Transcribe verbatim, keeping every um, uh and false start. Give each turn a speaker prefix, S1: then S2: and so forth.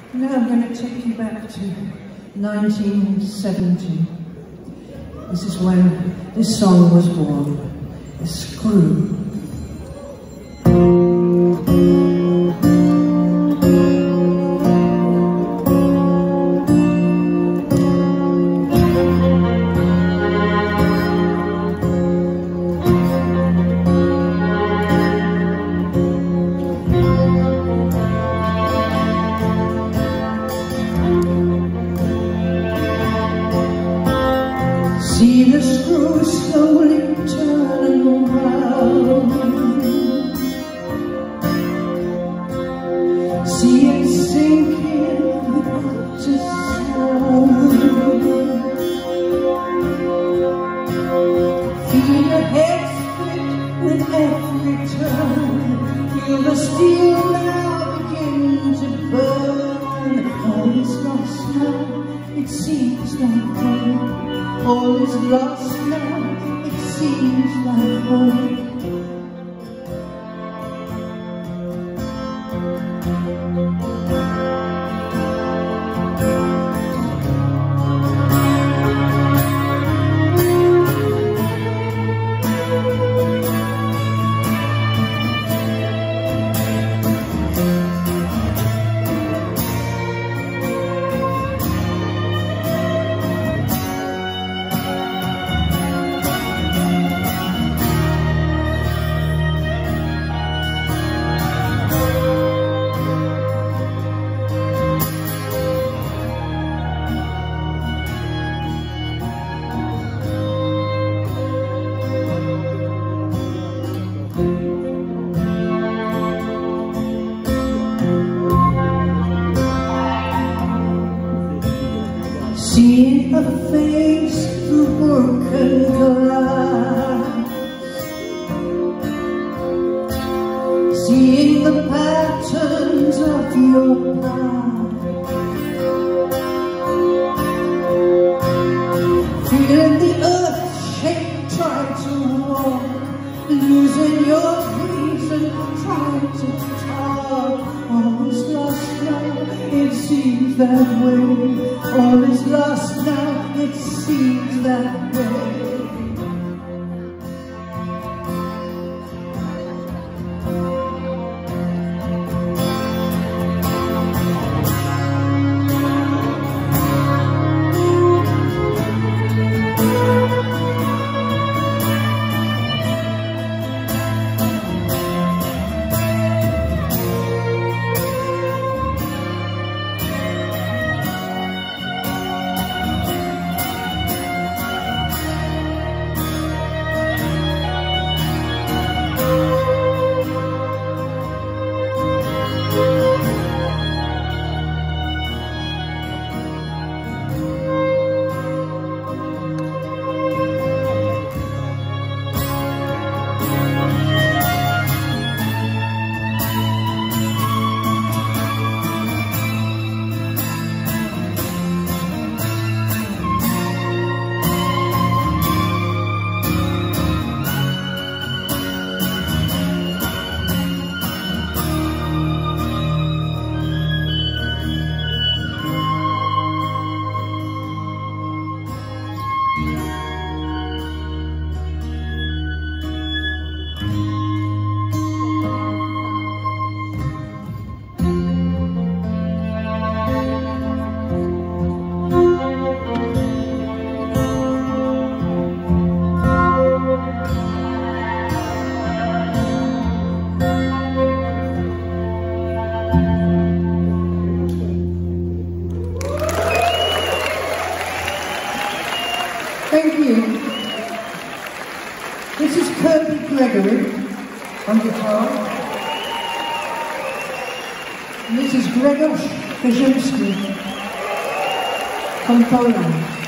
S1: Now I'm going to take you back to nineteen seventy. This is when this song was born, The Screw. See the screw slowly turning round. See it sinking without a sound. Feel your head split with every turn. Feel the steel now begin to burn. All is lost now, it seems that way. All is lost now, it seems that way. Seeing her face through broken glass, seeing the patterns of your past, feeling the earth shake, try to walk, losing your reason, trying to talk. All is lost now, it seems that way. All is lost now, it seems that way. Thank you. This is Kirby Gregory on guitar. And this is Grzegorz Kaczynski from Poland.